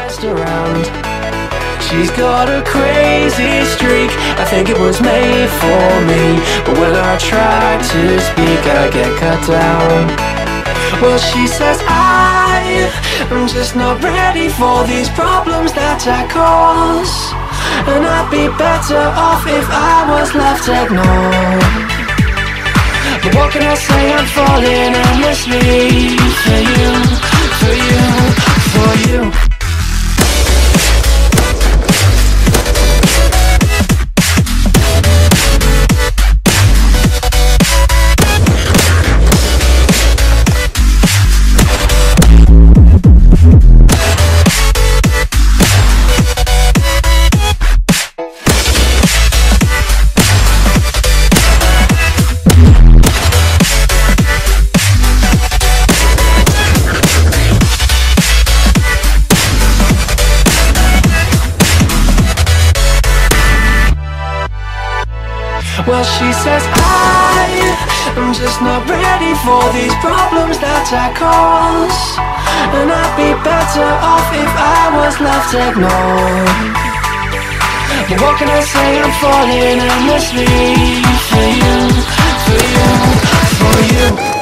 messed around. She's got a crazy streak, I think it was made for me. But when I try to speak, I get cut down. Well, she says I'm just not ready for these problems that I cause, and I'd be better off if I was left ignored. But what can I say, I'm falling endlessly for you, for you, for you. Well, she says I'm just not ready for these problems that I cause, and I'd be better off if I was left ignored. But what can I say, I'm falling endlessly for you, for you, for you.